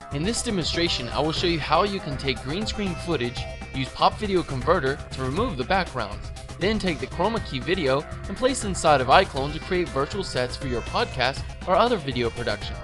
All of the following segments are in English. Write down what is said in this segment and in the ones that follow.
In this demonstration, I will show you how you can take green screen footage, use popVideo converter to remove the backgrounds, then take the Chromakey video and place inside of iClone to create virtual sets for your podcast or other video productions.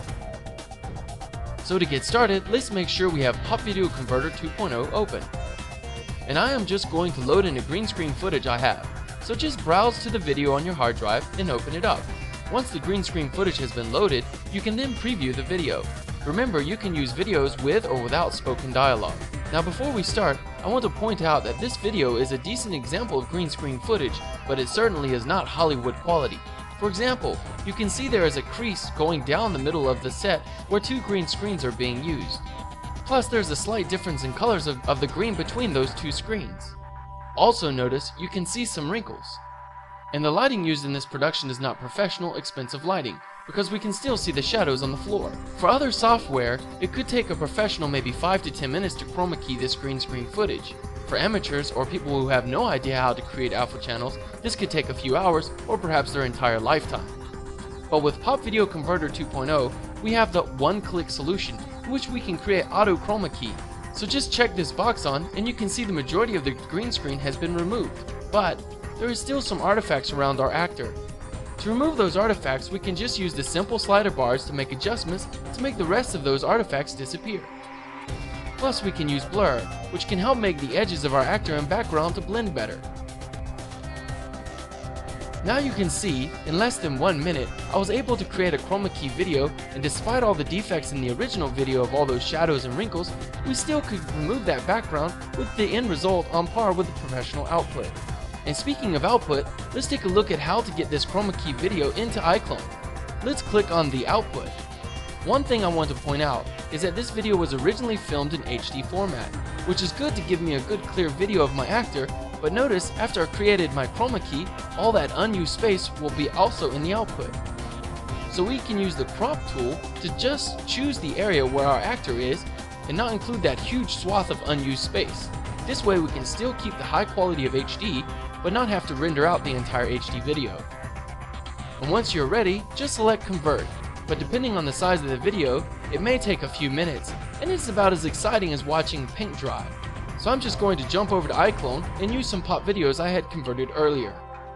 So to get started, let's make sure we have popVideo converter 2.0 open. And I am just going to load in the green screen footage I have. So just browse to the video on your hard drive and open it up. Once the green screen footage has been loaded, you can then preview the video. Remember, you can use videos with or without spoken dialogue. Now before we start, I want to point out that this video is a decent example of green screen footage, but it certainly is not Hollywood quality. For example, you can see there is a crease going down the middle of the set where two green screens are being used. Plus there's a slight difference in colors of the green between those two screens. Also notice you can see some wrinkles. And the lighting used in this production is not professional, expensive lighting, because we can still see the shadows on the floor. For other software, it could take a professional maybe 5 to 10 minutes to chroma key this green screen footage. For amateurs or people who have no idea how to create alpha channels, this could take a few hours or perhaps their entire lifetime. But with popVideo converter 2.0, we have the one-click solution in which we can create auto chroma key. So just check this box on and you can see the majority of the green screen has been removed. But there is still some artifacts around our actor. To remove those artifacts, we can just use the simple slider bars to make adjustments to make the rest of those artifacts disappear. Plus we can use blur, which can help make the edges of our actor and background to blend better. Now you can see, in less than 1 minute, I was able to create a chroma key video, and despite all the defects in the original video of all those shadows and wrinkles, we still could remove that background with the end result on par with the professional output. And speaking of output, let's take a look at how to get this Chromakey video into iClone. Let's click on the output. One thing I want to point out is that this video was originally filmed in HD format, which is good to give me a good clear video of my actor, but notice after I created my Chromakey, all that unused space will be also in the output. So we can use the crop tool to just choose the area where our actor is and not include that huge swath of unused space. This way we can still keep the high quality of HD, but not have to render out the entire HD video. And once you're ready, just select convert, but depending on the size of the video, it may take a few minutes, and it's about as exciting as watching paint dry. So I'm just going to jump over to iClone and use some pop videos I had converted earlier.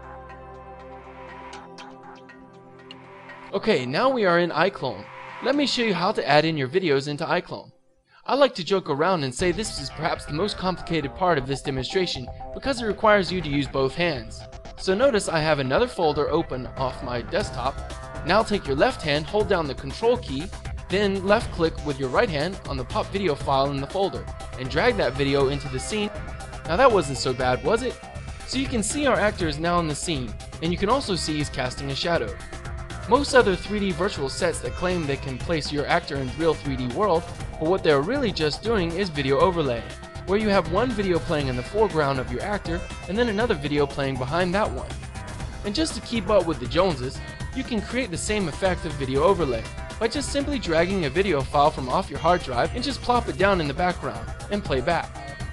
Okay, now we are in iClone. Let me show you how to add in your videos into iClone. I like to joke around and say this is perhaps the most complicated part of this demonstration because it requires you to use both hands. So notice I have another folder open off my desktop. Now take your left hand, hold down the control key, then left click with your right hand on the popVideo file in the folder and drag that video into the scene. Now that wasn't so bad, was it? So you can see our actor is now in the scene, and you can also see he's casting a shadow. Most other 3D virtual sets that claim they can place your actor in real 3D world, but what they're really just doing is video overlay, where you have one video playing in the foreground of your actor and then another video playing behind that one. And just to keep up with the Joneses, you can create the same effect of video overlay by just simply dragging a video file from off your hard drive and just plop it down in the background and play back.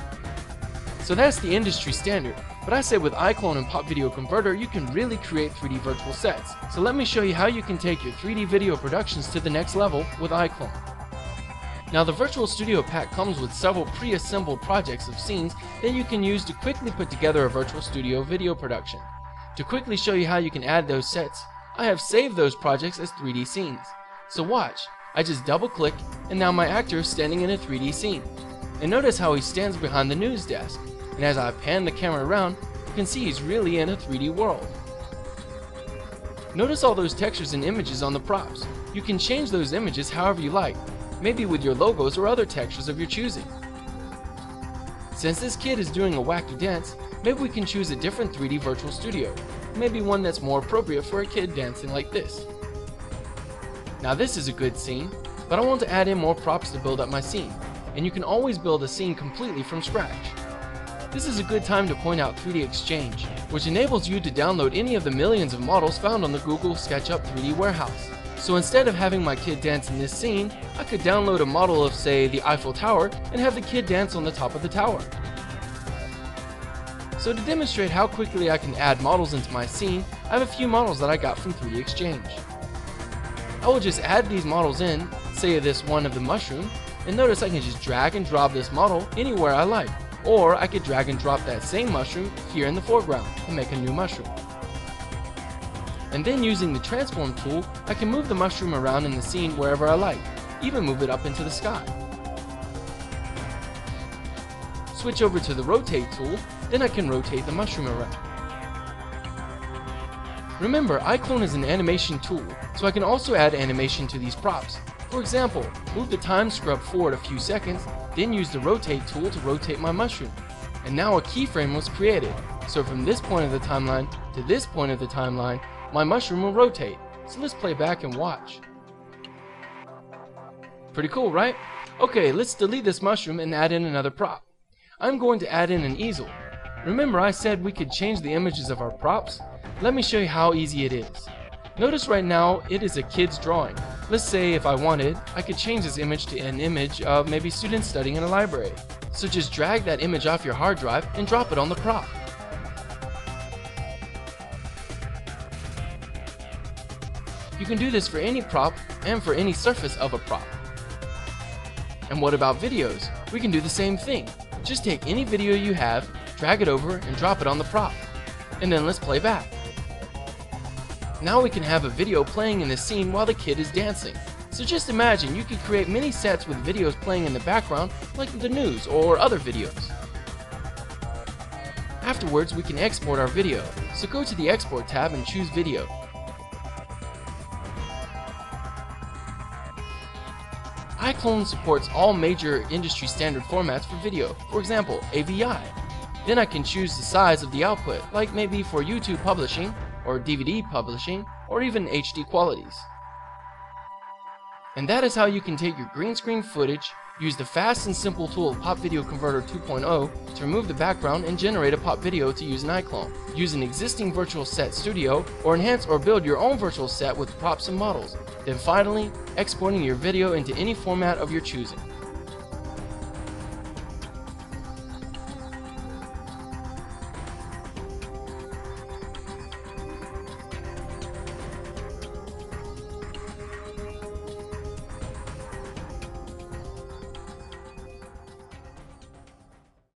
So that's the industry standard, but I say with iClone and popVideo converter you can really create 3D virtual sets. So let me show you how you can take your 3D video productions to the next level with iClone. Now the Virtual Studio Pack comes with several pre-assembled projects of scenes that you can use to quickly put together a Virtual Studio video production. To quickly show you how you can add those sets, I have saved those projects as 3D scenes. So watch, I just double click and now my actor is standing in a 3D scene. And notice how he stands behind the news desk, and as I pan the camera around, you can see he's really in a 3D world. Notice all those textures and images on the props. You can change those images however you like, maybe with your logos or other textures of your choosing. Since this kid is doing a wacky dance, maybe we can choose a different 3D virtual studio, maybe one that's more appropriate for a kid dancing like this. Now this is a good scene, but I want to add in more props to build up my scene, and you can always build a scene completely from scratch. This is a good time to point out 3D Exchange, which enables you to download any of the millions of models found on the Google SketchUp 3D warehouse. So instead of having my kid dance in this scene, I could download a model of, say, the Eiffel Tower and have the kid dance on the top of the tower. So to demonstrate how quickly I can add models into my scene, I have a few models that I got from 3D Exchange. I will just add these models in, say this one of the mushroom, and notice I can just drag and drop this model anywhere I like, or I could drag and drop that same mushroom here in the foreground and make a new mushroom. And then using the transform tool, I can move the mushroom around in the scene wherever I like, even move it up into the sky. Switch over to the rotate tool, then I can rotate the mushroom around. Remember, iClone is an animation tool, so I can also add animation to these props. For example, move the time scrub forward a few seconds, then use the rotate tool to rotate my mushroom. And now a keyframe was created, so from this point of the timeline to this point of the timeline, my mushroom will rotate. So let's play back and watch. Pretty cool, right? Okay, let's delete this mushroom and add in another prop. I'm going to add in an easel. Remember I said we could change the images of our props? Let me show you how easy it is. Notice right now it is a kid's drawing. Let's say if I wanted, I could change this image to an image of maybe students studying in a library. So just drag that image off your hard drive and drop it on the prop. You can do this for any prop and for any surface of a prop. And what about videos? We can do the same thing. Just take any video you have, drag it over and drop it on the prop. And then let's play back. Now we can have a video playing in the scene while the kid is dancing. So just imagine you could create many sets with videos playing in the background like the news or other videos. Afterwards we can export our video. So go to the Export tab and choose Video. iClone supports all major industry standard formats for video, for example, AVI. Then I can choose the size of the output, like maybe for YouTube publishing, or DVD publishing, or even HD qualities. And that is how you can take your green screen footage, use the fast and simple tool of popVideo Converter 2.0 to remove the background and generate a pop video to use in iClone. Use an existing virtual set studio, or enhance or build your own virtual set with props and models. Then finally, exporting your video into any format of your choosing.